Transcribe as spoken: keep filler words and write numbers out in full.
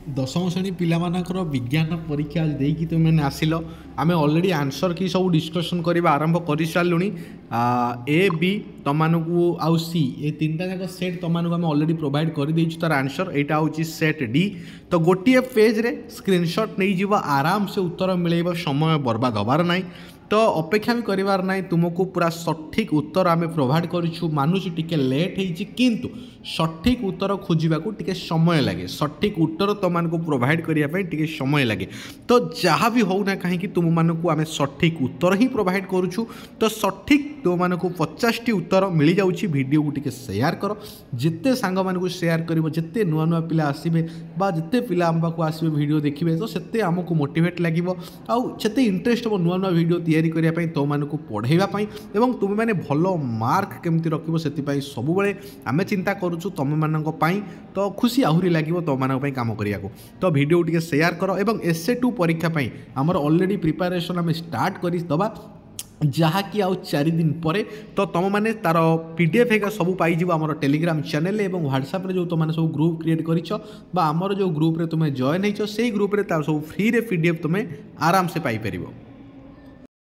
दशम श्रेणी पिलामानकर विज्ञान परीक्षा देकी तुम मैंने आसिल आम अलरेडी आंसर की सब डिस्कसन करवा आरंभ कर सारूँ ए बी तुमको आउ सी ये तीन टा जाक सेट तुमको आम अलरेडी प्रोवाइड कर देछु तार आंसर यहाँ हूँ सेट डी। तो गोटे पेज रे स्क्रीनशॉट नहीं जीव आराम से उत्तर मिलेब समय बर्बाद हबार ना। तो अपेक्षा भी करिवार नहीं तुमको पूरा सठिक उत्तर आम प्रोवाइड करूँ मानुची टिके लेट होती किंतु सठिक उत्तर खोजा टिके समय लगे सठिक उत्तर तुमको प्रोवाइड करने टिके समय लगे। तो जहाँ भी होना कहीं तुम मानक आम सठिक उत्तर ही प्रोवाइड करूँ। तो सठिक तुमको पचास टी उत्तर मिल जाऊँगी वीडियो को टिके शेयर कर जिते सांग मानक शेयर कर जिते नुआ नुआ पिला आसबे जिते पिला आम पाक आसबे वीडियो देखिए तो सेते आमको मोटिवेट लगे आते इंटरेस्ट हम नुआ नुआ वीडियो तैयारी करने तो मानक पढ़ाई एवं तुम मैंने भल मार्क केमती रखिबो सेतिपाई सबुबले आमे चिंता करूछु तुम मानक पाई। तो खुशी आहुरी लगे तुम मानक काम करिया को। तो वीडियो टिके शेयर कर एवं एस ए टू परीक्षा पाई आमर ऑलरेडी प्रिपरेशन आम स्टार्ट कर दबा जहाँकि आउ चार दिन पर। तो तुम मैंने तार पीडीएफ है सब पाई आम टेलीग्राम चैनल एवं व्हाट्सएप जो तुमने सब ग्रुप क्रिएट कर आमर जो ग्रुप रे तुम्हें जॉइन हो ग्रुप रे सब फ्री रे पीडीएफ तुम्हें आराम से पाई परिबो।